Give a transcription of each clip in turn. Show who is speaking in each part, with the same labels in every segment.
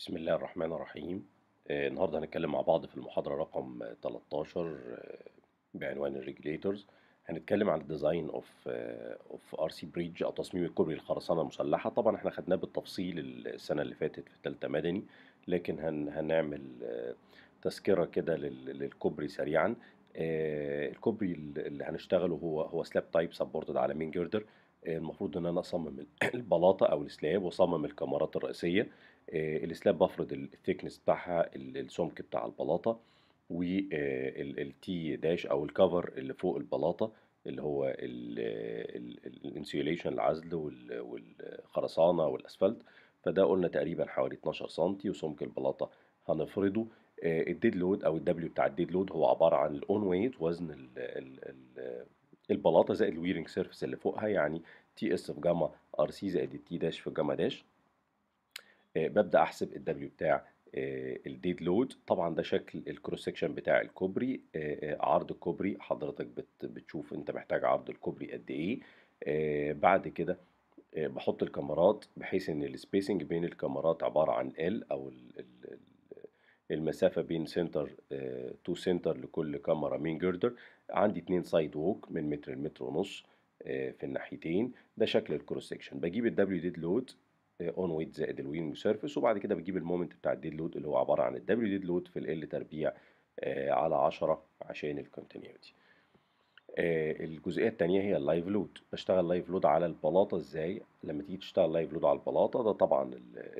Speaker 1: بسم الله الرحمن الرحيم. النهارده هنتكلم مع بعض في المحاضرة رقم 13 بعنوان الريجوليتورز. هنتكلم عن الديزاين اوف ار سي بريدج او تصميم الكوبري الخرسانة المسلحة. طبعا احنا خدناه بالتفصيل السنة اللي فاتت في ثالثة مدني، لكن هنعمل تذكرة كده للكوبري سريعا. الكوبري اللي هنشتغله هو سلاب تايب سبورتد على مين جيردر. المفروض ان انا اصمم البلاطة او السلاب واصمم الكمرات الرئيسية. السلاب بفرض الثيكنس بتاعها، السمك بتاع البلاطه، والتي داش او الكفر اللي فوق البلاطه اللي هو الانسيوليشن، العزل والخرسانه والاسفلت. فده قلنا تقريبا حوالي 12 سم، وسمك البلاطه هنفرضه. الديد لود او الدبليو بتاع الديد لود هو عباره عن الاون ويت، وزن البلاطه زائد الويرنج سيرفيس اللي فوقها، يعني تي اس في جاما ار سي زائد التي داش في جاما داش. ببدأ أحسب الدبليو بتاع الديد لود. طبعا ده شكل الكروس سكشن بتاع الكوبري. عرض الكوبري حضرتك بتشوف انت محتاج عرض الكوبري قد ايه. بعد كده بحط الكاميرات بحيث ان السبيسنج بين الكاميرات عبارة عن ال او المسافة بين سنتر تو سنتر لكل كاميرا مين جردر. عندي 2 سايد ووك من متر لمتر ونص في الناحيتين. ده شكل الكروس سكشن. بجيب الدبليو ديد لود اون ويت زائد الوينج سيرفيس، وبعد كده بجيب المومنت بتاع الديد لود اللي هو عباره عن الدبليو ديد لود في ال تربيع على 10 عشان الكونتينيوتي. الجزئيه الثانيه هي اللايف لود. بشتغل لايف لود على البلاطه ازاي؟ لما تيجي تشتغل لايف لود على البلاطه، ده طبعا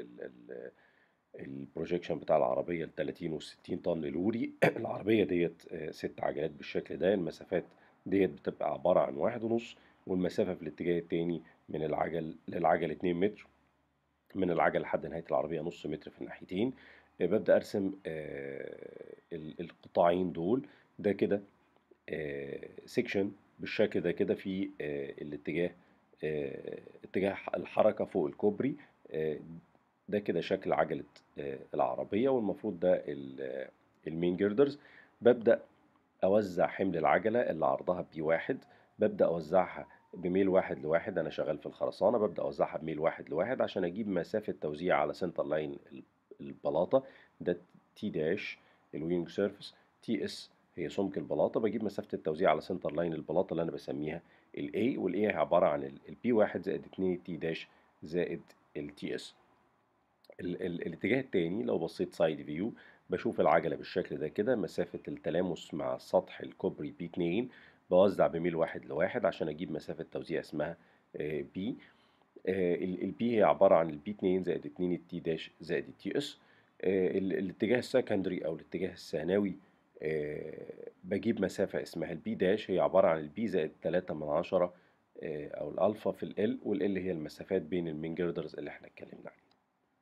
Speaker 1: البروجيكشن بتاع العربيه ال 30 وال 60 طن لوري. العربيه ديت 6 عجلات بالشكل ده. المسافات ديت بتبقى عباره عن 1.5، والمسافه في الاتجاه التاني من العجل للعجل 2 متر، من العجل لحد نهاية العربية نص متر في الناحيتين. ببدأ أرسم القطاعين دول. ده كده سيكشن بالشكل ده كده في الاتجاه، اتجاه الحركة فوق الكوبري. آه، ده كده شكل عجلة العربية، والمفروض ده المين جيردرز. ببدأ أوزع حمل العجلة اللي عرضها بي واحد. ببدأ أوزعها بميل 1:1. أنا شغال في الخرسانة، ببدأ أوزعها بميل 1:1 عشان أجيب مسافة توزيع على سنتر لاين البلاطة. ده تي داش الوينج سيرفيس، تي اس هي سمك البلاطة. بجيب مسافة التوزيع على سنتر لاين البلاطة اللي أنا بسميها الاي، والاي عبارة عن البي 1 زائد 2 التي داش زائد التي اس. الاتجاه التاني لو بصيت سايد فيو، بشوف العجلة بالشكل ده كده. مسافة التلامس مع سطح الكوبري بي 2. بوزع بميل 1:1 عشان أجيب مسافة توزيع اسمها بي. البي هي عبارة عن البي 2 زائد 2 التي داش زائد التي اس. الاتجاه السكندري أو الاتجاه الثانوي، بجيب مسافة اسمها البي داش، هي عبارة عن البي زائد 3/10 أو الألفا في ال، والال هي المسافات بين المين جيردرز اللي احنا اتكلمنا عليها.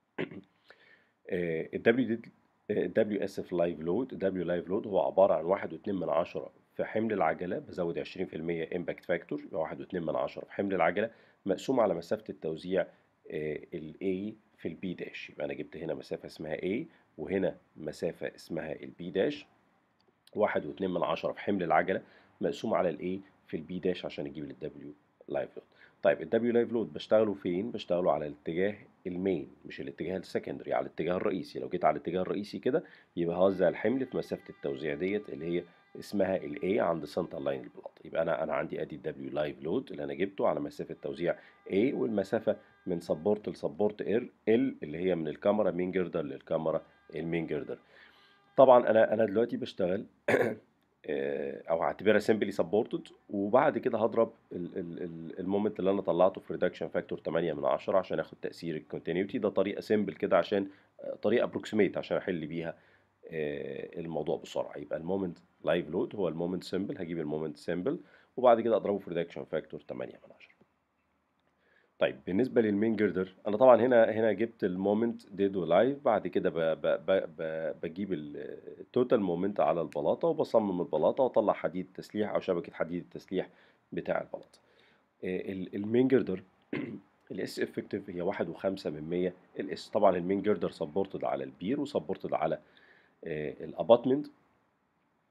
Speaker 1: الدبليو اس في لايف لود. الدبليو لايف لود هو عبارة عن 1.2 في حمل العجلة، بزود 20% امباكت فاكتور، يبقى 1.2 في حمل العجلة مقسوم على مسافة التوزيع ال A في البي داش. يبقى أنا جبت هنا مسافة اسمها A، وهنا مسافة اسمها البي داش. 1.2 في حمل العجلة مقسوم على الاي في البي داش عشان اجيب الدبليو لايف لود. طيب الدبليو لايف لود بشتغله فين؟ بشتغله على الاتجاه المين، مش الاتجاه السكندري، على الاتجاه الرئيسي. لو جيت على الاتجاه الرئيسي كده، يبقى هوزع الحمل في مسافة التوزيع ديت اللي هي اسمها الاي عند سنتر لاين البلاط. يبقى انا عندي ادي الدبليو لايف لود اللي انا جبته على مسافة توزيع A، والمسافة من سبورت لسبورت ال اللي هي من الكاميرا مين جردر للكاميرا المين جردر. طبعا انا دلوقتي بشتغل او هعتبرها سمبلي سبورتد، وبعد كده هضرب المومنت اللي انا طلعته في ريدكشن فاكتور 8/10 عشان اخد تاثير الكونتينيوتي. ده طريقه سمبل كده، عشان طريقه ابروكسيميت عشان احل بيها الموضوع بسرعه. يبقى المومنت لايف لود هو المومنت سمبل، هجيب المومنت سمبل وبعد كده اضربه في ريدكشن فاكتور 8/10. طيب بالنسبة للمين جردر، أنا طبعا هنا جبت المومنت ديد ولايف. بعد كده بجيب التوتال مومنت على البلاطة، وبصمم البلاطة وأطلع حديد تسليح أو شبكة حديد التسليح بتاع البلاطة. المين جردر الاس افكتيف هي 1.5 الاس. طبعا المين جردر سبورتد على البير وسبورتد على الاباتمنت.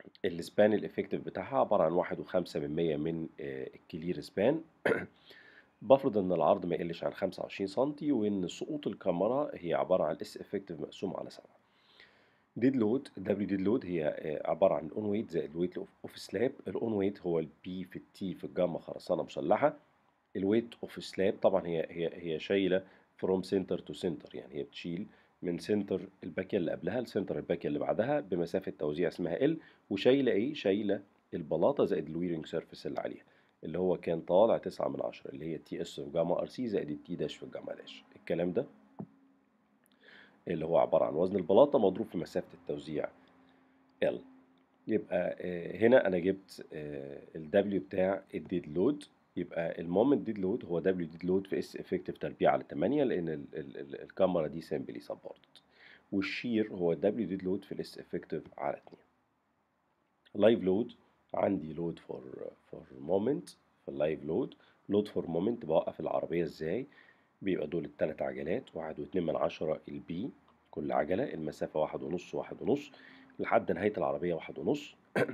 Speaker 1: السبان الافكتيف بتاعها عبارة عن 1.5 من الكلير سبان. بفرض ان العرض ما يقلش عن 25 سنتي، وان سقوط الكاميرا هي عباره عن اس افكتيف مقسوم على 7. ديد لود، الدبليو ديد لود هي عباره عن الاون ويت زائد الويت اوف سلاب. الاون ويت هو البي في التي في الجاما خرسانه مسلحه. الويت اوف سلاب طبعا هي شايله فروم سنتر تو سنتر، يعني هي بتشيل من سنتر الباكيه اللي قبلها لسنتر الباكيه اللي بعدها بمسافه توزيع اسمها ال. وشايله ايه؟ شايله البلاطه زائد الويرنج سيرفيس اللي عليها، اللي هو كان طالع 9 من 10، اللي هي تي اس في جاما ار سي زائد التي داش في جاما داش. الكلام ده اللي هو عباره عن وزن البلاطه مضروب في مسافه التوزيع ال. يبقى هنا انا جبت ال W بتاع الديد لود. يبقى المومنت ديد لود هو W ديد لود في اس افكتيف تربيع على 8، لان ال الكاميرا دي سامبلي سبورتد. والشير هو W ديد لود في الاس افكتيف على 2. لايف لود، عندي لود فور مومنت. في اللايف لود فور مومنت بوقف العربيه ازاي؟ بيبقى دول الثلاث عجلات، 1.2 البي كل عجله، المسافه 1.5 1.5 لحد نهايه العربيه 1.5.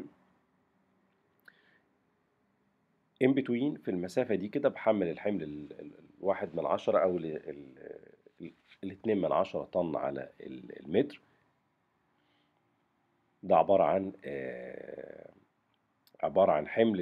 Speaker 1: in between في المسافة دي كده بحمل الحمل 1/10 أو ال2/10 طن على المتر. ده عبارة عن حمل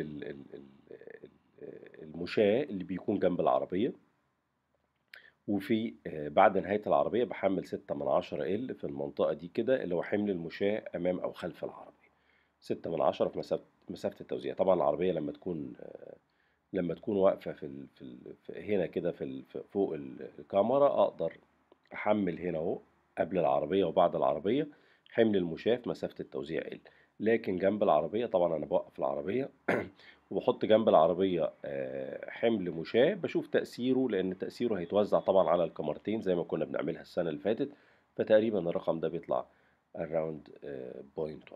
Speaker 1: المشاة اللي بيكون جنب العربية. وفي بعد نهاية العربية بحمل 6/10 ال في المنطقة دي كده، اللي هو حمل المشاة أمام أو خلف العربية. 6/10 في مسافة التوزيع. طبعا العربية لما تكون واقفة هنا كده فوق الكاميرا، أقدر أحمل هنا أهو قبل العربية وبعد العربية حمل المشاة في مسافة التوزيع ال. لكن جنب العربية طبعا أنا بوقف العربية وبحط جنب العربية حمل مشاة، بشوف تأثيره، لأن تأثيره هيتوزع طبعا على الكاميرتين زي ما كنا بنعملها السنة اللي فاتت. فتقريبا الرقم ده بيطلع around 0.1.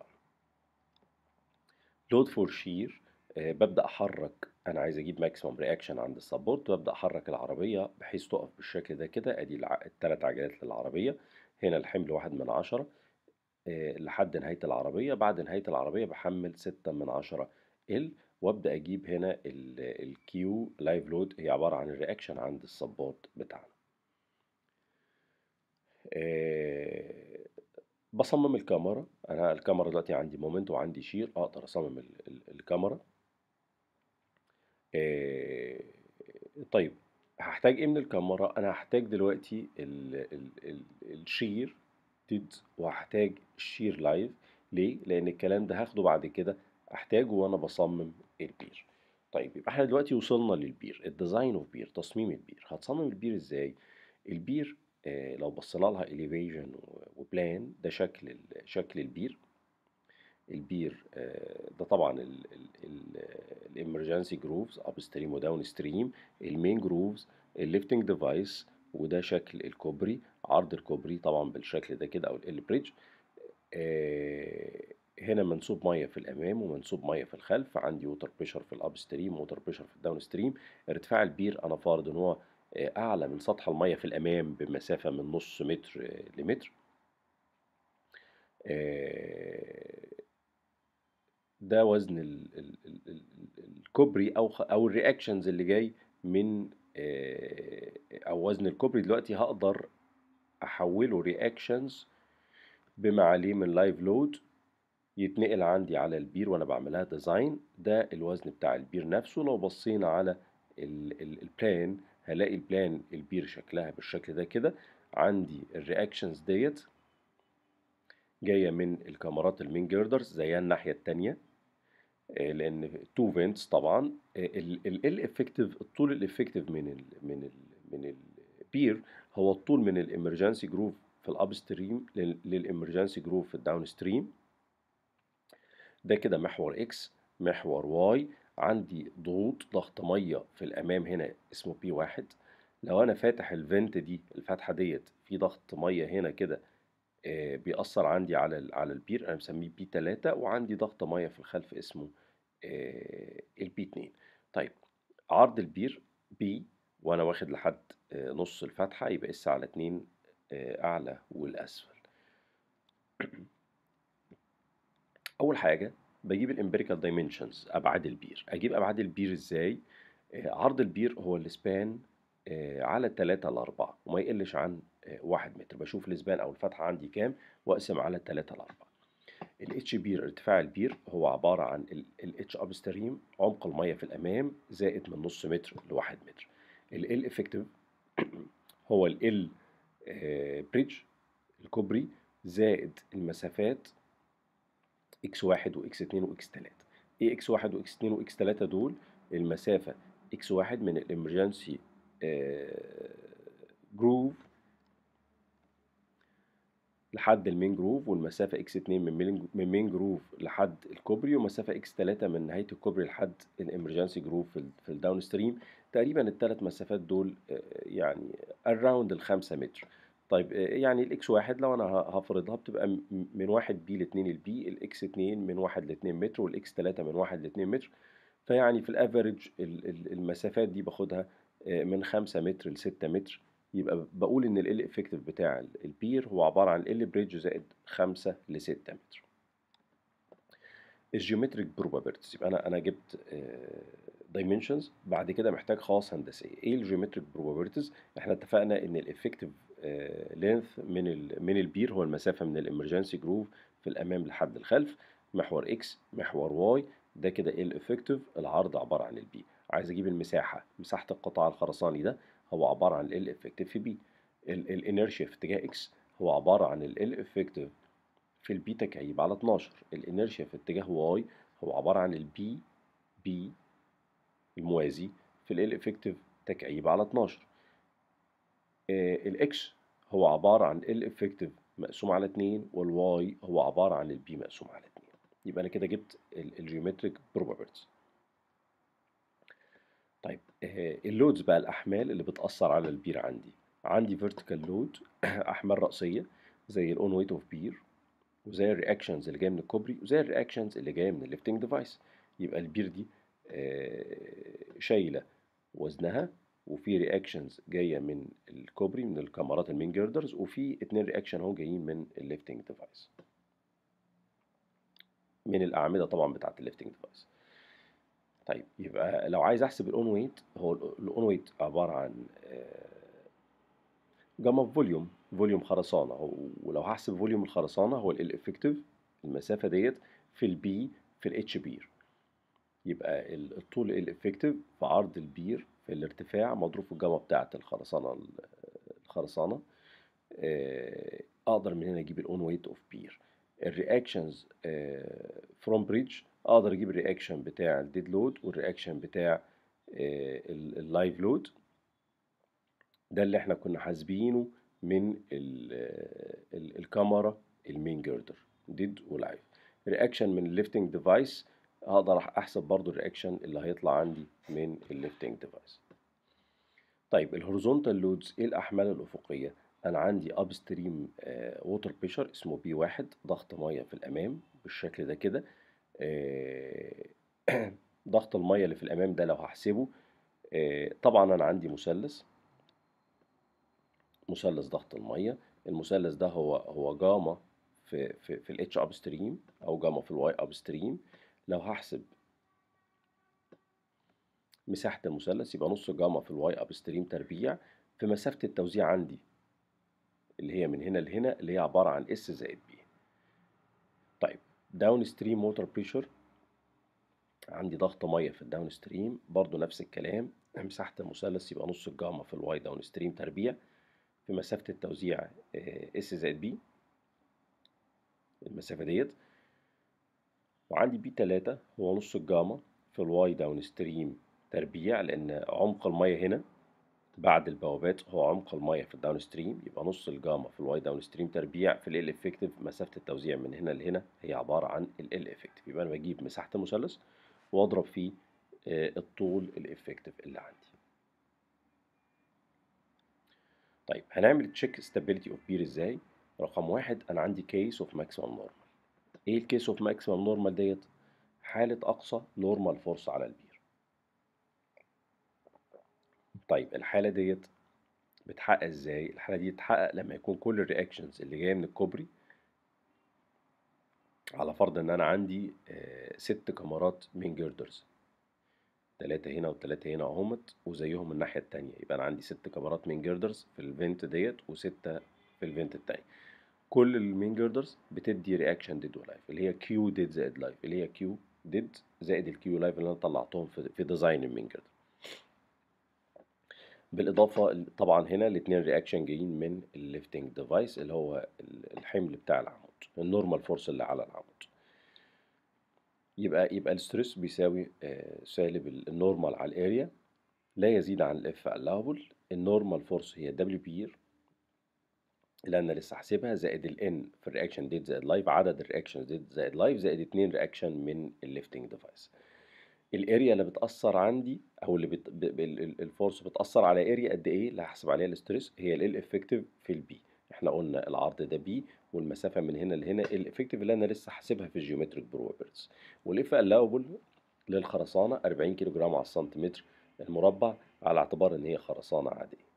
Speaker 1: لود فور شير، ببدأ أحرك، أنا عايز أجيب ماكسيموم رياكشن عند السبورت، ببدأ أحرك العربية بحيث تقف بالشكل ده كده. أدي التلات عجلات للعربية. هنا الحمل 1/10 لحد نهاية العربية. بعد نهاية العربية بحمل 6/10 ال. وأبدأ أجيب هنا الكيو لايف لود، هي عبارة عن الرياكشن عند السبورت بتاعنا. بصمم الكاميرا. أنا الكاميرا دلوقتي عندي مومنت وعندي شير، أقدر أصمم الكاميرا. طيب هحتاج ايه من الكاميرا؟ انا هحتاج دلوقتي الشير ديد، وهحتاج الشير لايف. ليه؟ لان الكلام ده هاخده بعد كده احتاجه وانا بصمم البير. طيب يبقى احنا دلوقتي وصلنا للبير، الديزاين اوف بير، تصميم البير. هتصمم البير ازاي؟ البير لو بصينا لها elevation وبلان، ده شكل البير. البير ده طبعا الامرجنسي جروفز اب ستريم وداون ستريم، المين جروفز، الليفتنج ديفايس، وده شكل الكوبري، عرض الكوبري طبعا بالشكل ده كده او البريدج. هنا منسوب ميه في الامام ومنسوب ميه في الخلف. عندي ووتر بريشر في الاب ستريم ووتر بريشر في الداون ستريم. ارتفاع البير انا فارض ان هو اعلى من سطح الميه في الامام بمسافه من نص متر لمتر. ده وزن الكوبري او الرياكشنز اللي جاي من او وزن الكوبري. دلوقتي هقدر احوله رياكشنز بما عليه من لايف لود يتنقل عندي على البير وانا بعملها ديزاين. ده الوزن بتاع البير نفسه. لو بصينا على البلان هلاقي البلان البير شكلها بالشكل ده كده. عندي الرياكشنز ديت جايه من الكاميرات المين جيردرز زيها الناحيه التانيه، لان تو فينتس طبعا. ال افكتيف، الطول الافكتيف من البير هو الطول من الامرجنسي جروف في الاب ستريم للامرجنسي جروف في الداون ستريم. ده كده محور اكس. محور واي، عندي ضغط ميه في الامام هنا اسمه بي واحد. لو انا فاتح الفنت دي، الفتحه ديت، في ضغط ميه هنا كده بيأثر عندي على البير، انا مسميه بي 3. وعندي ضغط ميه في الخلف اسمه البي 2. طيب عرض البير بي، وانا واخد لحد نص الفتحه، يبقى اس على 2 اعلى والاسفل. اول حاجه بجيب الامبيريكال دايمنشنز، ابعاد البير. اجيب ابعاد البير ازاي؟ عرض البير هو السبان على 3 ل4 وما يقلش عن 1 متر. بشوف السبان أو الفتحة عندي كام وأقسم على 3 ل4. الاتش بير ارتفاع البير هو عبارة عن الاتش اب ستريم عمق المية في الأمام زائد من نص متر لواحد متر. ال افكتيف هو ال بريدج الكوبري زائد المسافات اكس واحد واكس اتنين واكس تلاتة. ايه اكس واحد واكس اتنين واكس تلاتة دول؟ المسافة اكس واحد من الامرجنسي جروف لحد المين جروف، والمسافة اكس 2 من مين جروف لحد الكوبري، ومسافة اكس 3 من نهاية الكوبري لحد الامرجنسي جروف في الداون ستريم. تقريبا الثلاث مسافات دول يعني اراوند ال5 متر. طيب يعني الاكس واحد لو انا هفرضها بتبقى من 1 بي ل 2 البي، الاكس 2 من 1 ل 2 متر، والاكس 3 من 1 ل 2 متر. فيعني في الافريج المسافات دي باخدها من 5 متر ل 6 متر. يبقى بقول ان ال افكتيف بتاع البير هو عباره عن ال بريدج زائد 5 ل 6 متر. الجيومتريك بروبابيلتيز، يبقى انا جبت دايمنشنز. بعد كده محتاج خواص هندسيه. ايه الجيومتريك بروبابيلتيز؟ احنا اتفقنا ان الافكتيف لينث من البير هو المسافه من الامرجنسي جروف في الامام لحد الخلف، محور اكس محور واي. ده كده ال افكتيف. العرض عباره عن البي. عايز اجيب المساحه، مساحه القطاع الخرساني ده هو عباره عن ال افكتيف في بي. الانيرشيا في اتجاه اكس هو عباره عن ال افكتيف في البي تكعيب على 12. الانيرشيا في اتجاه واي هو عبارة عن البي بي الموازي في ال افكتيف تكعيب على 12. الاكس هو عبارة عن ال افكتيف مقسوم على 2، والواي هو عبارة عن البي مقسوم على 2. يبقى انا كده جبت الجيومتريك بروبابيلتيز. طيب اللودز بقى، الاحمال اللي بتأثر على البير عندي فيرتيكال لود احمال رأسية زي الاون ويت اوف بير، وزي الرياكشنز اللي جايه من الكوبري، وزي الرياكشنز اللي جايه من الليفتنج ديفايس. يبقى البير دي شايله وزنها، وفي رياكشنز جايه من الكوبري من الكاميرات المين جيردرز، وفي 2 رياكشن اهو جايين من الليفتنج ديفايس، من الاعمده طبعا بتاعه الليفتنج ديفايس. طيب يبقى لو عايز احسب الاون ويت، هو الاون ويت عباره عن جاما فوليوم خرسانه. ولو هحسب فوليوم الخرسانه هو ال افكتيف المسافه ديت في البي في الاتش بير. يبقى الطول الافكتيف في عرض البير في الارتفاع مضروب في الجاما بتاعه الخرسانه. اقدر من هنا اجيب الاون ويت اوف بير. الرياكشنز فروم بريدج، اقدر اجيب الرياكشن بتاع الديد لود والرياكشن بتاع اللايف لود. ده اللي احنا كنا حاسبينه من الكاميرا المين جيردر ديد ولايف. رياكشن من الليفتنج ديفايس، هقدر احسب برضو الرياكشن اللي هيطلع عندي من الليفتنج ديفايس. طيب الهوريزونتال لودز، ايه الاحمال الافقيه؟ انا عندي اب ستريم ووتر بريشر اسمه بي واحد، ضغط ميه في الامام بالشكل ده كده. ضغط الميه اللي في الامام ده لو هحسبه، طبعا انا عندي مثلث ضغط الميه. المثلث ده هو جاما في الاتش اب ستريم او جاما في الواي اب ستريم. لو هحسب مساحه المثلث يبقى نص جاما في الواي اب ستريم تربيع في مسافه التوزيع عندي اللي هي من هنا لهنا، اللي هي عباره عن اس زائد بي. طيب داون ستريم ووتر بريشر، عندي ضغط ميه في الداون ستريم برضو نفس الكلام. مساحه المثلث يبقى نص الجاما في الواي داون ستريم تربيع في مسافه التوزيع اس زائد بي المسافه ديت. وعندي بي 3 هو نص الجاما في الواي داون ستريم تربيع، لأن عمق المية هنا بعد البوابات هو عمق المية في الداون ستريم. يبقى نص الجاما في الواي داون ستريم تربيع في ال افكتيف مسافة التوزيع من هنا لهنا هي عبارة عن ال افكتيف. يبقى أنا بجيب مساحة المثلث وأضرب فيه الطول الافكتيف اللي عندي. طيب هنعمل تشيك ستابيليتي اوف بير ازاي؟ رقم واحد، أنا عندي كيس اوف ماكسيمم نورمال. ايه الكيس اوف ماكسيمم نورمال ديت؟ حالة أقصى نورمال فورس على البير. طيب الحالة ديت بتحقق ازاي؟ الحالة دي تتحقق لما يكون كل الرياكشنز اللي جاية من الكوبري، على فرض ان انا عندي 6 كاميرات مين جيردرز، 3 هنا و3 هنا اهمت، وزيهم الناحية التانية. يبقى أنا عندي 6 كاميرات مين جيردرز في الفنت ديت، و6 في الفنت التاني. كل المين جيردرز بتدي رياكشن ديد ولايف، اللي هي كيو ديد زائد لايف، اللي هي كيو ديد زائد الكيو لايف اللي أنا طلعتهم في ديزاين المين جيردر. بالإضافة طبعا هنا الاتنين رياكشن جايين من الليفتنج ديفايس، اللي هو الحمل بتاع العمود، النورمال فورس اللي على العمود. يبقى الستريس بيساوي سالب النورمال على الاريا لا يزيد عن الاف allowable. النورمال فورس هي دبليو بير اللي انا لسه حاسبها، زائد الان في الرياكشن ديت زائد لايف، عدد الرياكشن ديت زائد لايف، زائد 2 رياكشن من الليفتنج ديفايس. الاريا اللي بتاثر عندي، او اللي الفورس بتاثر على اريا قد ايه اللي هحسب عليها الاستريس، هي ال افكتيف في البي. احنا قلنا العرض ده بي، والمسافه من هنا لهنا الافكتيف اللي انا لسه حاسبها في الجيومتريك بروبرتيز. والاف الاوبل للخرسانه 40 كيلو جرام على السنتيمتر المربع، على اعتبار ان هي خرسانه عاديه.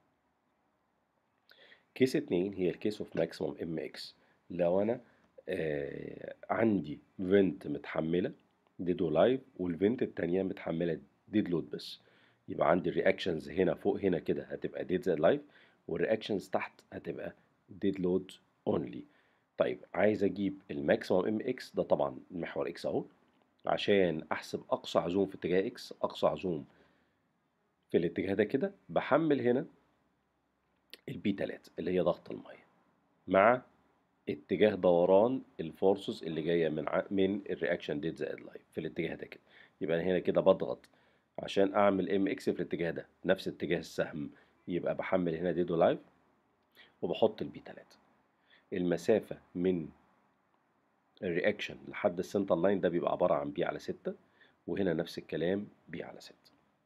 Speaker 1: كيس 2 هي الكيس اوف ماكسيموم ام اكس. لو انا عندي فينت متحمله ديد ولايف، والفينت التانية متحمله ديد لود بس، يبقى عندي الرياكشنز هنا فوق هنا كده هتبقى ديد زائد لايف، والرياكشنز تحت هتبقى ديد لود اونلي. طيب عايز اجيب الماكسيموم ام اكس، ده طبعا المحور اكس اهو، عشان احسب اقصى عزوم في اتجاه اكس، اقصى عزوم في الاتجاه ده كده، بحمل هنا البي 3 اللي هي ضغط الميه، مع اتجاه دوران الفورسز اللي جايه من الرياكشن ديت زائد لايف في الاتجاه ده كده. يبقى انا هنا كده بضغط عشان اعمل ام اكس في الاتجاه ده نفس اتجاه السهم، يبقى بحمل هنا ديدو لايف وبحط البي 3. المسافه من الرياكشن لحد السنتر لاين ده بيبقى عباره عن بي على 6، وهنا نفس الكلام بي على 6.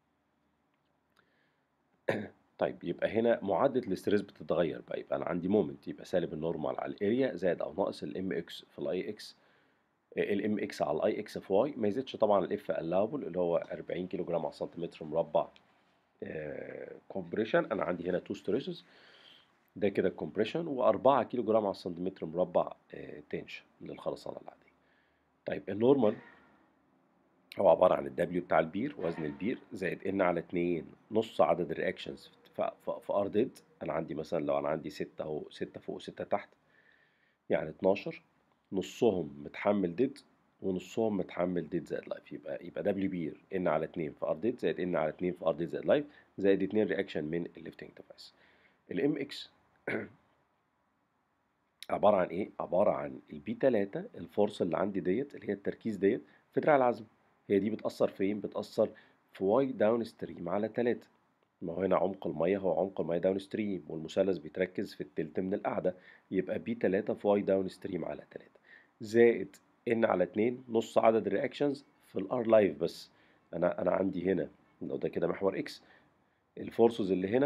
Speaker 1: طيب يبقى هنا معادله الاستريس بتتغير بقى، يبقى انا عندي مومنت يبقى سالب النورمال على الاريا زائد او ناقص الام اكس في الاي اكس، الام اكس على الاي اكس في واي، ما يزيدش طبعا الاف الاوبل اللي هو 40 كيلو جرام على سنتيمتر مربع كومبريشن. انا عندي هنا تو ستريسز، ده كده الكومبريشن، و4 كيلو جرام على سنتيمتر مربع تنشن للخرسانه العاديه. طيب النورمال هو عباره عن الدبليو بتاع البير، وزن البير، زائد ان على 2 نص عدد الرياكشنز في ار ديد. انا عندي مثلا لو انا عندي 6 اهو، 6 فوق و6 تحت، يعني 12، نصهم متحمل ديد ونصهم متحمل ديد زائد لايف. يبقى دبليو بير ان على 2 في ار ديد زائد ان على 2 في ار ديد زائد لايف، زائد 2 رياكشن من الليفتنج ديفايس. الام اكس عباره عن ايه؟ عباره عن البي 3 الفورس اللي عندي ديت، اللي هي التركيز ديت في دراع العزم. هي دي بتاثر فين؟ بتاثر في واي داون ستريم على 3. ما هو هنا عمق الميه هو عمق الميه داون ستريم، والمثلث بيتركز في التلت من القاعده، يبقى بي 3 في واي داون ستريم على 3، زائد ان على 2 نص عدد الرياكشنز في الار لايف بس. انا عندي هنا لو ده كده محور اكس، الفورسز اللي هنا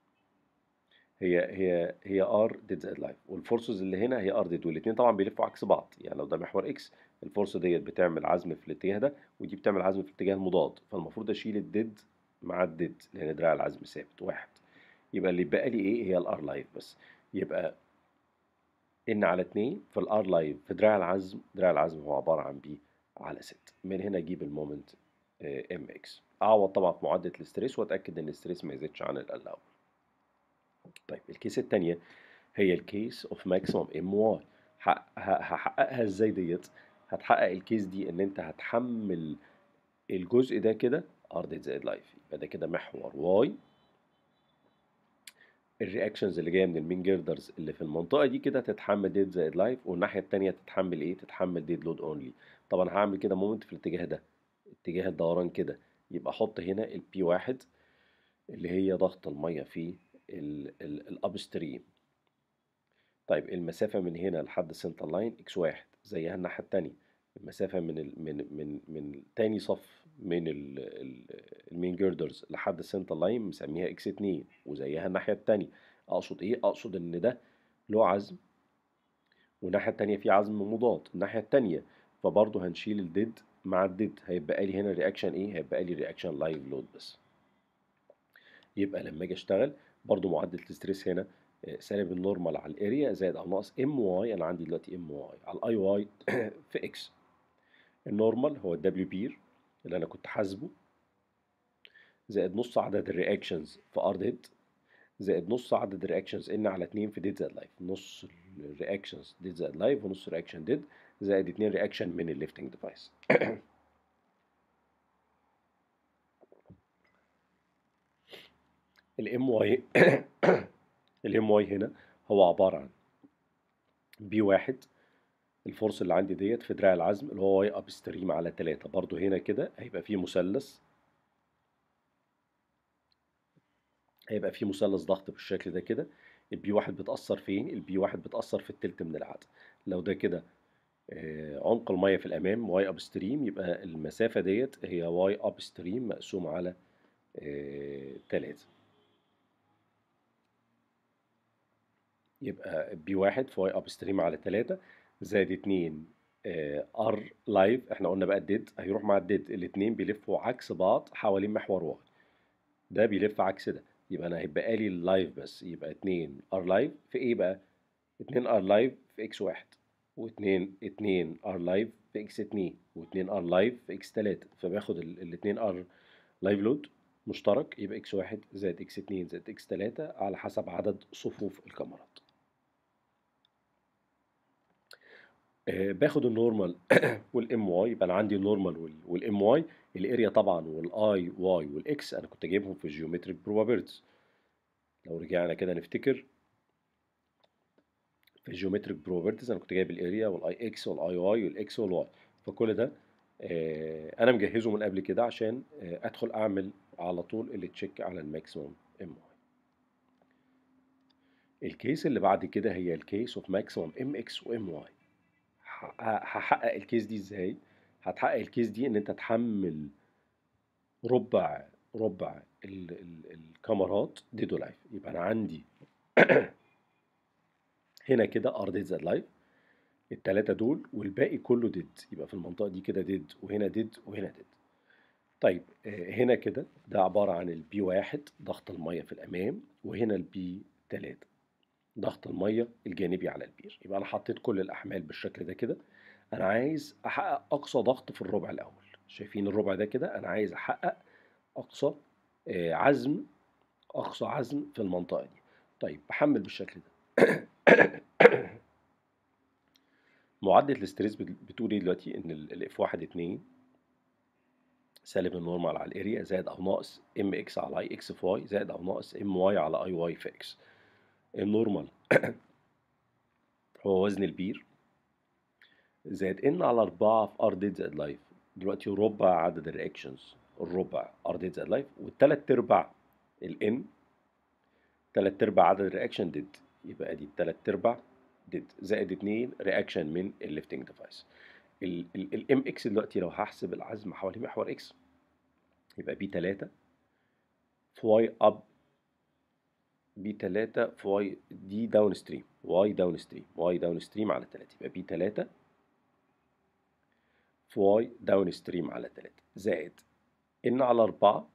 Speaker 1: هي ار ديد زائد لايف، والفورسز اللي هنا هي ار ديد، والاثنين طبعا بيلفوا عكس بعض. يعني لو ده محور اكس، الفورس ديت بتعمل عزم في الاتجاه ده، ودي بتعمل عزم في الاتجاه المضاد، فالمفروض اشيل الديد مع الديد لان دراع العزم ثابت واحد. يبقى اللي بقى لي ايه؟ هي الار لايف بس. يبقى ان على 2 في الار لايف في دراع العزم، دراع العزم هو عباره عن بي على 6. من هنا اجيب المومنت ام اكس، اعوض طبعا في معادله الاستريس واتاكد ان الاستريس ما يزيدش عن الالاو. طيب الكيس الثانيه هي الكيس اوف ماكسيموم ام واي. هحققها ازاي ديت؟ هتحقق الكيس دي ان انت هتحمل الجزء ده كده ار ديد زائد لايف، يبقى ده كده محور واي، الرياكشنز اللي جايه من المين جيردرز اللي في المنطقه دي كده تتحمل ديد زائد لايف، والناحيه التانيه تتحمل ايه؟ تتحمل ديد لود اونلي. طبعا هعمل كده مومنت في الاتجاه ده، اتجاه الدوران كده، يبقى احط هنا البي واحد اللي هي ضغط الميه في الاب ستريم. طيب المسافه من هنا لحد السنتر لاين اكس واحد، زيها الناحيه التانيه. المسافه من تاني صف من المين جيردرز لحد السنتر لاين مسميها اكس 2، وزيها الناحيه التانيه. اقصد ايه؟ اقصد ان ده له عزم، والناحيه التانيه في عزم مضاد الناحيه التانيه، فبرضه هنشيل الديد مع الديد، هيبقى لي هنا رياكشن ايه؟ هيبقى لي رياكشن لايف لود بس. يبقى لما اجي اشتغل برضه معدل الستريس هنا سالب النورمال على الاريا زائد او ناقص ام واي. انا عندي دلوقتي ام واي على الاي واي في اكس. النورمال هو الدبليو بير اللي انا كنت حاسبه زائد نص عدد الرياكشنز في ار ديد زائد نص عدد الرياكشنز ان على 2 في ديد زائد لايف. نص الرياكشنز ديد زائد لايف ونص رياكشن ديد زائد 2 رياكشن من الليفتنج ديفايس. الام واي الام واي هنا هو عباره عن بي واحد الفورس اللي عندي ديت في دراع العزم اللي هو واي اب ستريم على 3. برضو هنا كده هيبقى فيه مثلث ضغط بالشكل ده كده. البي واحد بتأثر فين؟ البي واحد بتأثر في التلت من العدد. لو ده كده عمق المية في الأمام واي اب ستريم، يبقى المسافة ديت هي واي اب ستريم مقسوم على 3. يبقى بي واحد في واي اب ستريم على 3 زائد 2 ار لايف. احنا قلنا بقى الديد هيروح مع الديد، الاتنين بيلفوا عكس بعض حوالين محور واي، ده بيلف عكس ده. يبقى انا هيبقى لي اللايف بس، يبقى 2 ار لايف في ايه بقى؟ 2 ار لايف في اكس واحد، و2 ار لايف في اكس 2، و2 ار لايف في اكس 3. فباخد الاثنين ار لايف لود مشترك، يبقى اكس واحد زائد اكس 2 زائد اكس 3 على حسب عدد صفوف الكاميرات. باخد النورمال والام واي. يبقى انا عندي النورمال والام واي، الاريا طبعا والاي واي والاكس انا كنت جايبهم في الجيومتريك بروبابيلتيز. لو رجعنا كده نفتكر في الجيومتريك بروبرتيز انا كنت جايب الاريا والاي اكس والاي واي والاكس والواي. فكل ده انا مجهزه من قبل كده عشان ادخل اعمل على طول اللي تشيك على الماكسيموم ام واي. الكيس اللي بعد كده هي الكيس اوف ماكسيموم ام اكس وام واي. هحقق الكيس دي ازاي؟ هتحقق الكيس دي ان انت تحمل ربع الكاميرات ديدو لايف. يبقى انا عندي هنا كده ار ديد زائد لايف التلاتة دول، والباقي كله ديد. يبقى في المنطقة دي كده ديد وهنا ديد وهنا ديد. طيب هنا كده ده عبارة عن البي واحد ضغط المية في الأمام، وهنا البي 3 ضغط المية الجانبي على البير. يبقى أنا حطيت كل الأحمال بالشكل ده كده. أنا عايز أحقق أقصى ضغط في الربع الأول. شايفين الربع ده كده؟ أنا عايز أحقق أقصى عزم، أقصى عزم في المنطقة دي. طيب بحمل بالشكل ده. معدل الاستريس بتقول ايه دلوقتي؟ ان الاف واحد 2 سالب النورمال على الاريا زائد او ناقص ام اكس على اي اكس في واي زائد او ناقص ام واي على اي واي في اكس. النورمال هو وزن البير زائد ان على 4 في ار ديد زائد لايف. دلوقتي ربع عدد الرياكشنز، الربع ار ديد زائد لايف، والتلات ارباع الان، تلات ارباع عدد الرياكشن ديد. يبقى دي تلات ارباع ديد زائد 2 رياكشن من الليفتنج ديفايس. الام اكس دلوقتي لو هحسب العزم حوالين محور اكس يبقى بي 3 في واي اب، بي 3 في واي دي داون ستريم، واي داون ستريم، واي داون ستريم على 3. يبقى بي 3 في واي داون ستريم على 3 زائد ان على 4.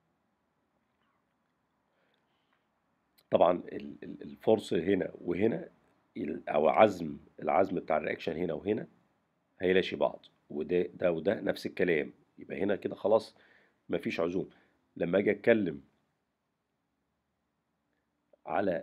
Speaker 1: طبعا الفورس هنا وهنا او العزم بتاع الرياكشن هنا وهنا هيلاشي بعض، وده وده نفس الكلام. يبقى هنا كده خلاص مفيش عزوم. لما اجي اتكلم على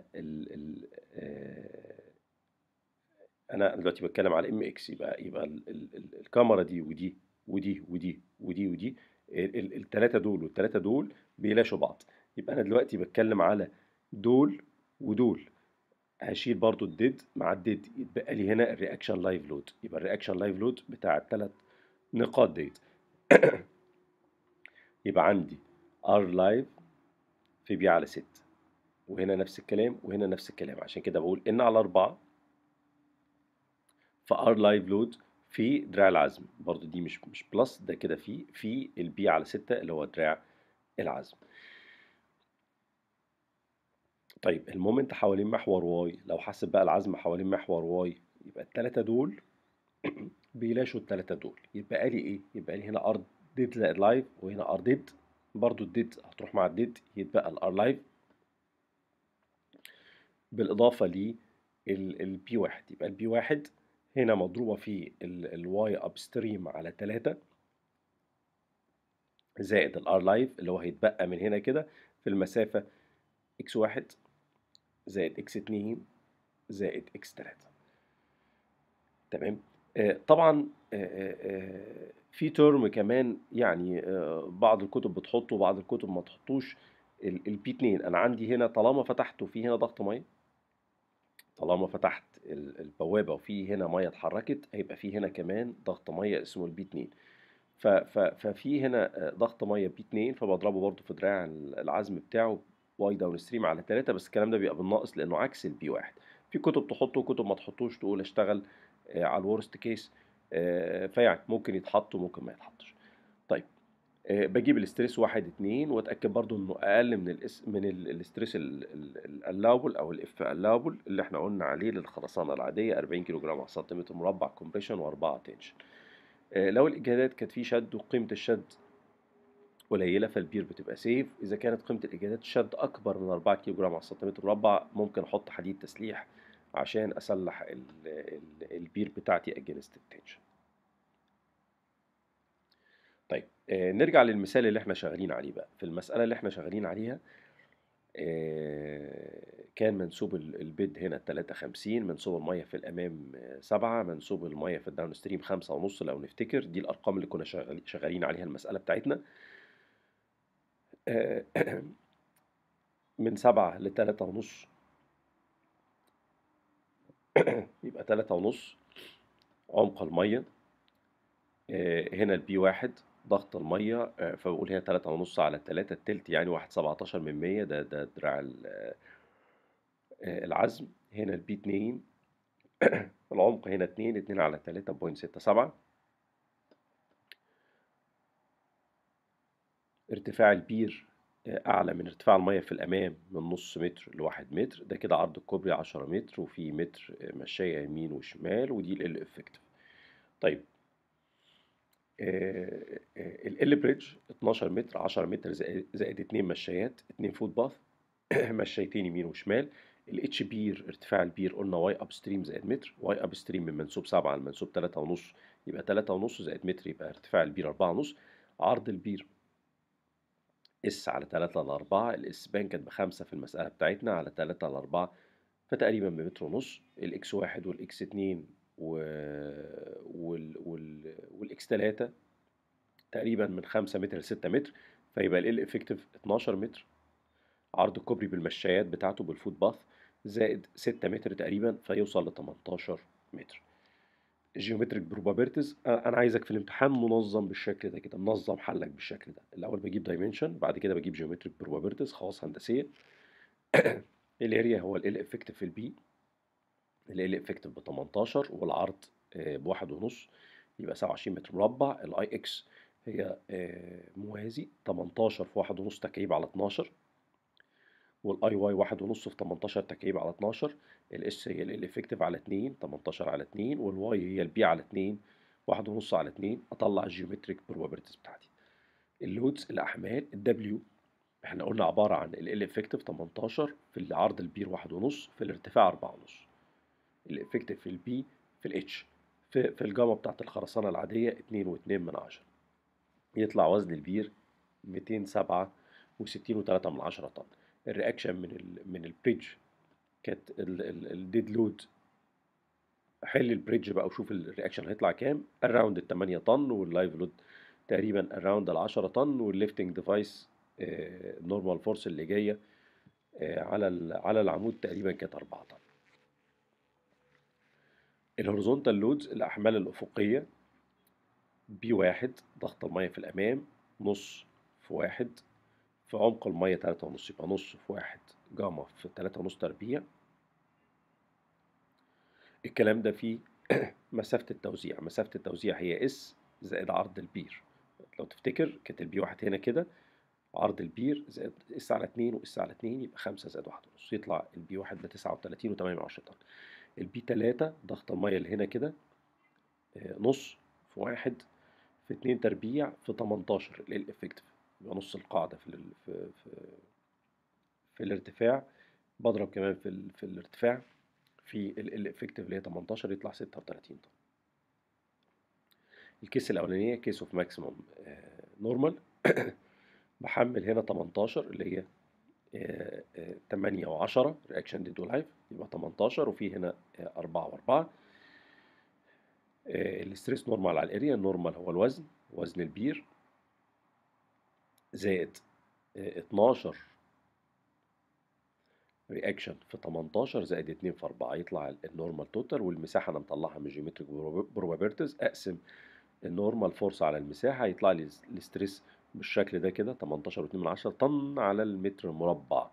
Speaker 1: انا دلوقتي بتكلم على ام اكس، يبقى الكاميرا دي ودي ودي ودي ودي ودي الثلاثه دول والثلاثه دول بيلاشوا بعض. يبقى انا دلوقتي بتكلم على دول ودول. هشيل برضو الديد مع الديد، يتبقى لي هنا الرياكشن لايف لود. يبقى الرياكشن لايف لود بتاع الثلاث نقاط ديت. يبقى عندي ار لايف في بي على 6، وهنا نفس الكلام وهنا نفس الكلام. عشان كده بقول ان على 4 فار لايف لود في دراع العزم. برضو دي مش بلس، ده كده في البي على 6 اللي هو دراع العزم. طيب المومنت حوالين محور واي، لو حاسب بقى العزم حوالين محور واي يبقى الثلاثه دول بيلاشوا الثلاثه دول. يبقى لي ايه؟ يبقى لي هنا ار ديد زائد لايف، وهنا ار ديد، برضو الديد هتروح مع الديد يتبقى الار لايف بالاضافه ل البي واحد. يبقى البي واحد هنا مضروبه في الواي اب ستريم على 3 زائد الار لايف اللي هو هيتبقى من هنا كده في المسافة اكس 1 زائد اكس 2 زائد اكس 3. تمام. طبعا في ترم كمان يعني بعض الكتب بتحطه وبعض الكتب ما تحطوش. البي 2 انا عندي هنا طالما فتحته في هنا ضغط ميه، طالما فتحت البوابه وفي هنا ميه اتحركت هيبقى في هنا كمان ضغط ميه اسمه البي 2. ففي هنا ضغط ميه بي 2 فبضربه برضه في دراع العزم بتاعه واي داون ستريم على 3، بس الكلام ده بيبقى بالناقص لانه عكس البي 1. في كتب تحطه وكتب ما تحطوش، تقول اشتغل على الورست كيس. فيعني ممكن يتحط وممكن ما يتحطش. طيب بجيب الاستريس 1 2 واتاكد برضو انه اقل من الاستريس الالاوبل او الاف الاوبل اللي احنا قلنا عليه للخرسانه العاديه 40 كيلو جرام على سنتيمتر مربع كومبريشن و4 تنشن. لو الاجهادات كانت في شد وقيمه الشد قليله فالبير بتبقى سيف. اذا كانت قيمه الاجهادات الشد اكبر من 4 كيلو جرام على سنتيمتر مربع ممكن احط حديد تسليح عشان اسلح البير بتاعتي اجينست التنشن. طيب نرجع للمثال اللي احنا شغالين عليه بقى. في المسألة اللي احنا شغالين عليها كان منسوب البيد هنا 53، منسوب المية في الأمام 7، منسوب المية في الداون ستريم 5.5 لو نفتكر. دي الأرقام اللي كنا شغالين عليها المسألة بتاعتنا. آه، من 7 ل 3.5 يبقى 3.5 عمق المية. هنا البي 1 ضغط المية، فبقول هنا 3.5 على 3 التلت يعني 1.17 من 100. ده دراع العزم. هنا البي 2 العمق هنا 2 على 3.67. ارتفاع البير أعلى من ارتفاع المية في الأمام من نص متر لواحد متر. ده كده عرض الكوبري 10 متر وفي متر مشاية يمين وشمال، ودي ال افكتيف. طيب ال بريدج 12 متر 10 متر زائد 2 مشايات 2 فوت باث مشايتين يمين وشمال. الاتش بير ارتفاع البير قلنا واي اب ستريم زائد متر. واي اب ستريم من منسوب 7 لمنسوب 3.5 يبقى 3.5 زائد متر يبقى ارتفاع البير 4.5. عرض البير اس على 3 على 4. الاس بان كانت ب5 في المسألة بتاعتنا على 3 على 4 فتقريبا بمتر ونص. الاكس 1 والاكس 2 والاكس 3 تقريبا من 5 متر ل 6 متر، فيبقى ال افكتيف 12 متر. عرض الكوبري بالمشايات بتاعته بالفوت باث زائد 6 متر تقريبا فيوصل ل 18 متر. جيومتريك بروبابيلتيز انا عايزك في الامتحان منظم بالشكل ده كده، منظم حلك بالشكل ده. الاول بجيب دايمنشن، بعد كده بجيب جيومتريك بروبابيلتيز خواص هندسيه. الاريا هو ال افكتيف في البي. ال افكتيف ب 18 والعرض بواحد ونص يبقى 27 متر مربع. الاي اكس هي موازي 18 في واحد ونص تكعيب على 12، والاي واي واحد ونص في 18 تكعيب على 12. الاس هي ال افكتيف على 2 18 على 2، والواي هي البي على 2 واحد ونص على 2. اطلع الجيومتريك بروبابيلتيز بتاعتي. اللودز الاحمال الدبليو احنا قلنا عباره عن ال افكتيف 18 في العرض البير واحد ونص في الارتفاع 4 ونص. الافكتيف في البي في الاتش في الجاما بتاعت الخرسانه العاديه 2.2 من 10. يطلع وزن البير 267.3 من 10 طن. الرياكشن من البريدج كانت الديد لود. حل البريدج بقى وشوف الرياكشن هيطلع كام. اراوند ال 8 طن، واللايف لود تقريبا اراوند ال 10 طن، والليفتنج ديفايس النورمال فورس اللي جايه على العمود تقريبا كانت 4 طن. الهوريزونتال لودز الاحمال الافقيه بي 1 ضغط الميه في الامام نص في 1 في عمق الميه 3.5 يبقى نص في 1 جاما في 3.5 تربيع. الكلام ده فيه مسافة التوزيع. مسافة التوزيع هي اس زائد عرض البير. لو تفتكر كانت البي 1 هنا كده عرض البير زائد اس على 2 واس على 2 يبقى 5 زائد 1 ونص يطلع البي 1 ب 39.8 طن. البي 3 ضغط المية اللي هنا كده نص في 1 في 2 تربيع في 18 الافكتيف يبقى نص القاعدة في الارتفاع. بضرب كمان في الارتفاع في الافكتيف اللي هي 18 يطلع 36 طن. الكيس الاولانيه كيس اوف ماكسيموم نورمال بحمل هنا 18 اللي هي 8 و10 رياكشن ديد ولايف، يبقى 18، وفي هنا 4 و4. الستريس نورمال على الاريا، النورمال هو الوزن، وزن البير، زائد 12 رياكشن في 18 زائد 2 في 4، يطلع النورمال توتال. والمساحه انا مطلعها من جيومتريك بروبابيلتيز، اقسم النورمال فورس على المساحه يطلع لي الستريس بالشكل ده كده، 18.2 طن على المتر مربع.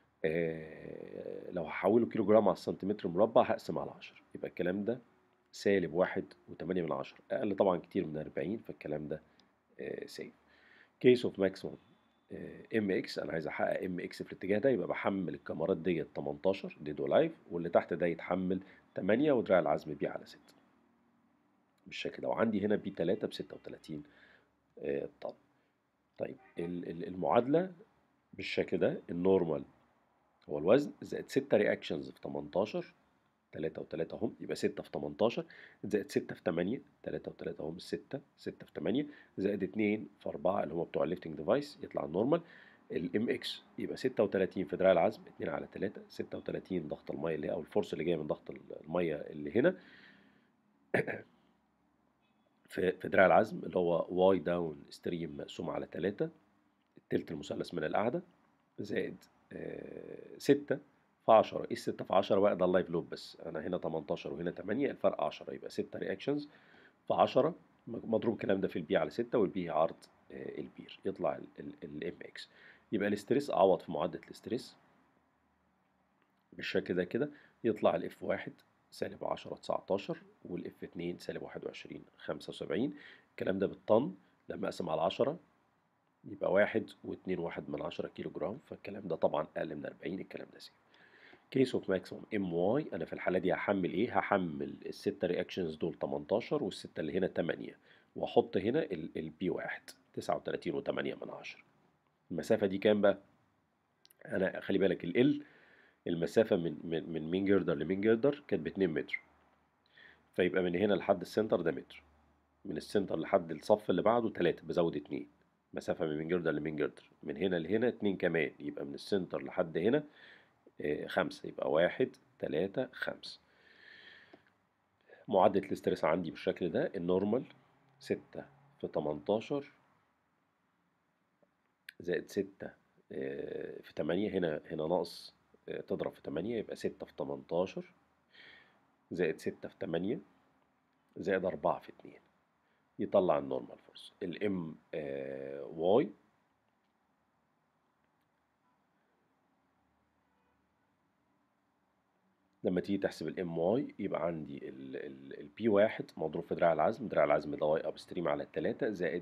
Speaker 1: لو هحوله كيلو جرام على السنتيمتر مربع هقسم على 10، يبقى الكلام ده سالب 1.8، أقل طبعا كتير من 40، فالكلام ده سيف. كيس اوف ماكسيموم ام اكس، انا عايز احقق ام اكس في الاتجاه ده، يبقى بحمل الكاميرات ديت 18 ديد ولايف، واللي تحت ده يتحمل 8 ودراع العزم بي على 6 بالشكل ده. وعندي هنا بي 3 ب 36 طن. طيب المعادلة بالشكل ده، النورمال هو الوزن زائد 6 رياكشنز في 18، 3 و3 اهم، يبقى 6 في 18 زائد 6 في 8، 3 و3 اهم 6، 6 في 8 زائد 2 في 4 اللي هم بتوع الليفتنج ديفايس، يطلع النورمال. الام اكس يبقى 36 في دراع العزم 2 على 3، 36 ضغط الميه اللي هي او الفورس اللي جايه من ضغط الميه اللي هنا في دراع العزم اللي هو واي داون ستريم مقسوم على 3، التلت المثلث من القاعده، زائد 6 في 10. ايه 6 في 10 بقى؟ ده اللايف لود بس، انا هنا 18 وهنا 8، الفرق 10، يبقى 6 رياكشنز في 10 مضروب الكلام ده في البي على 6، والبي هي عرض البير، يطلع الام اكس. يبقى الاستريس، اعوض في معادله الاستريس بالشكل ده كده، يطلع الاف 1 سالب 10 19، والاف 2 سالب 21 75. الكلام ده بالطن، لما اقسم على 10 يبقى 1.2 كيلو جرام، فالكلام ده طبعا اقل من 40، الكلام ده سيف. كيس اوف ماكسيموم ام واي، انا في الحاله دي هحمل ايه؟ هحمل الستة رياكشنز دول 18 والستة اللي هنا 8، واحط هنا البي 1 39.8. المسافه دي كام بقى؟ انا خلي بالك المسافه من مين جردر لمين جردر كانت ب 2 متر، فيبقى من هنا لحد السنتر ده متر، من السنتر لحد الصف اللي بعده 3، بزود 2. مسافة من مين جردر لمين جردر، من هنا لهنا 2 كمان، يبقى من السنتر لحد هنا 5، يبقى 1 3 5. معادلة الاسترس عندي بالشكل ده، النورمال 6 في 18 زائد 6 في 8، هنا ناقص تضرب في 8، يبقى 6 في 18 زائد 6 في 8 زائد 4 في 2، يطلع النورمال فورس. الام واي لما تيجي تحسب الام واي، يبقى عندي البي 1 مضروب في دراع العزم، دراع العزم ده واي اب ستريم على 3 زائد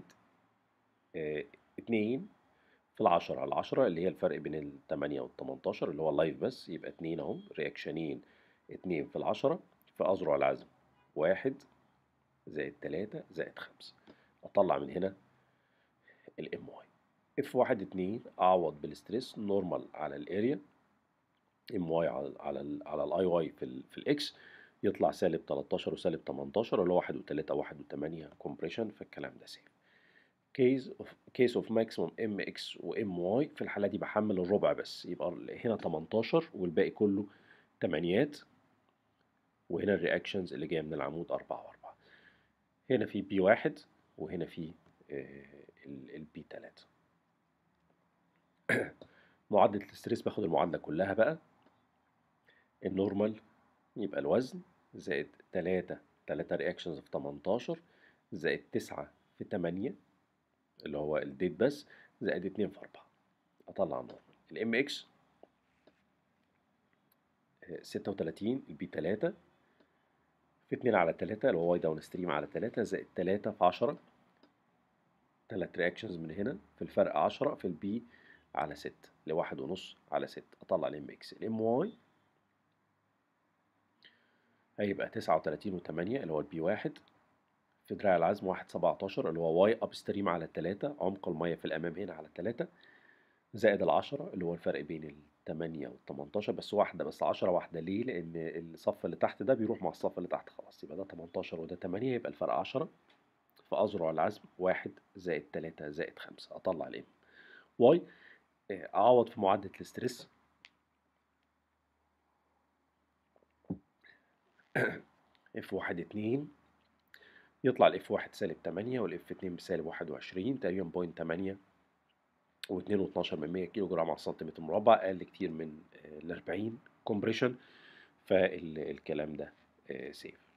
Speaker 1: 2 في العشرة على 10 اللي هي الفرق بين ال 8 وال 18 اللي هو اللايف بس، يبقى 2 اهم رياكشنين، 2 في العشرة في أذرع العزم 1 زائد 3 زائد 5. أطلع من هنا الام واي. اف 1 2 أعوض بالستريس نورمال على الاريا، ام واي على الاي واي في الاكس، يطلع سالب 13 وسالب 18 اللي هو 1 و3 1 و8 كومبريشن، فالكلام ده سيف. كيس اوف ماكسيموم ام اكس وام واي، في الحاله دي بحمل الربع بس، يبقى هنا 18 والباقي كله تمانيات، وهنا الرياكشنز اللي جايه من العمود 4 و4. هنا في بي 1 وهنا في البي 3. معادله الاستريس، باخد المعادله كلها بقى، النورمال يبقى الوزن زائد 3 رياكشنز في 18 زائد 9 في 8 اللي هو الديت بس، زائد 2 في 4، اطلع النورمال. الام اكس 36، البي 3 في 2 على 3 اللي هو واي داون ستريم على 3 زائد 3 في 10، 3 رياكشنز من هنا في الفرق 10 في البي على 6 لواحد ونص على 6، اطلع الام اكس. الام واي هيبقى 39.8 اللي هو البي 1 في دراع العزم 1.17 اللي هو واي اب ستريم على 3، عمق الميه في الامام هنا على 3، زائد العشرة اللي هو الفرق بين التمانية والتمنتاشر، بس واحدة بس 10 واحدة، ليه؟ لأن الصف اللي تحت ده بيروح مع الصف اللي تحت خلاص، يبقى ده 18 وده 8، يبقى الفرق 10 فأذرع العزم 1 زائد 3 زائد 5 أطلع الام. واي أعوض في معادلة الاسترس اف 1 2 يطلع الاف 1 سالب 8 والاف 2 بسالب 21 تقريبا بوينت 8 و2.12 من 100 كيلو جرام على السنتيمتر مربع، أقل كتير من ال 40 كومبريشن، فالكلام ده سيف.